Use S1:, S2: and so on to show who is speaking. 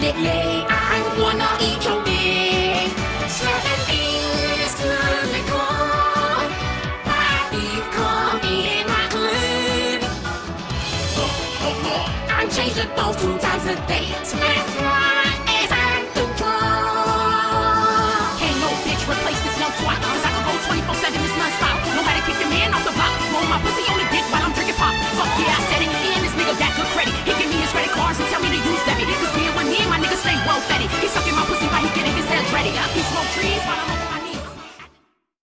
S1: get laid. I wanna eat your dick. Certain things turn me cold. I eat coffee in my hood. I'm changing those 2 times a day.